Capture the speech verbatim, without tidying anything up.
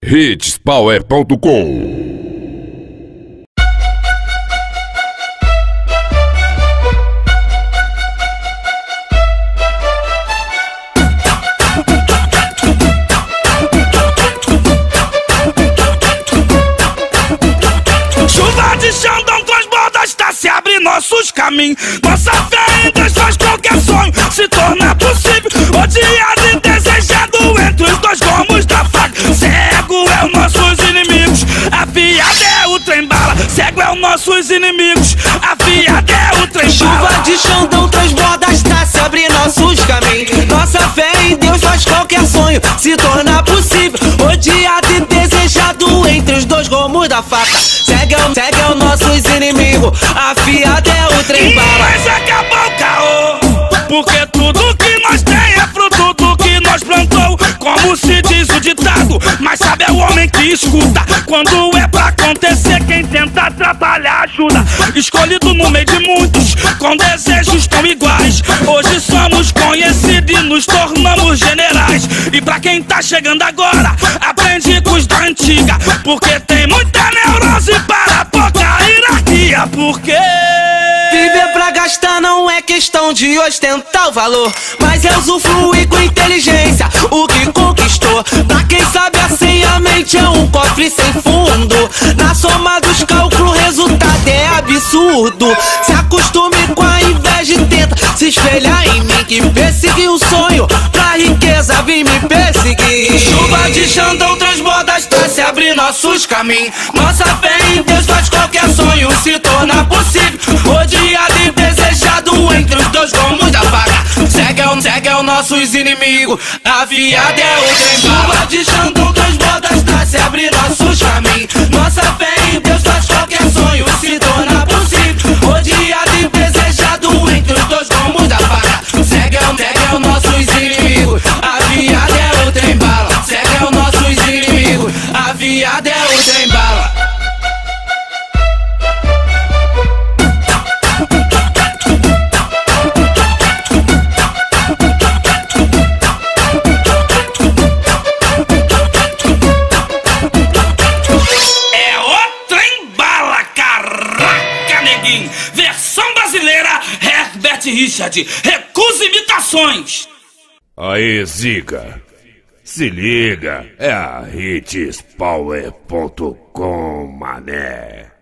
hits power ponto com. Chuva de Xandão transborda, está se abrindo nossos caminhos. Nossa fé em Deus faz qualquer sonho se tornar possível. Odiado e desejado entre os dois gomos da faca. Cego é os nossos inimigos, afiado é o trem bala. Cego é os nossos inimigos, afiado é o trem bala. Chuva de Xandão transborda, está se abrindo nossos caminhos. Nossa fé em Deus faz qualquer sonho se tornar possível. Odiado e desejado entre os dois gomos da faca. Cego é, cego é os nossos inimigos, afiado é o trem bala. Mas acabou o caô, porque tudo que nós tem é fruto do que nós plantou. Como se diz o ditado, mas sabe é o homem que escuta. Quando é pra acontecer, quem tenta atrapalhar ajuda. Escolhido no meio de muitos, com desejos tão iguais. Hoje somos conhecidos e nos tornamos generais. E pra quem tá chegando agora, aprende com os da antiga, porque tem muita neurose para pouca hierarquia. Porque viver pra gastar não é questão de ostentar o valor, mas é usufruir com inteligência o que conquistou. Pra quem sabe assim, a mente é um cofre sem fundo. Na soma dos cálculos, o resultado é absurdo. Se acostume com a inveja e tenta se espelhar em mim, que persegui um sonho pra riqueza vim me perseguir. Chuva de Xandão transborda, está se abrir nossos caminhos. Nossa fé em Deus faz qualquer sonho se tornar possível. Odiado e desejado entre os dois gomos da faca. Cego é o, cego é os nossos inimigos, afiado é o trem bala. Chuva de Xandão transborda, está se abrir nossos caminhos. Nossa fé em Deus faz qualquer sonho se tornar possível. Odiado e desejado entre os dois gomos da faca. Cego é o, cego é os nossos inimigos, afiado é o trem bala. Cego é os nossos inimigos, afiado é o trem bala. Versão brasileira, Herbert Richard. Recusa imitações. Aí, Zica, se liga, é a hits power ponto com, mané.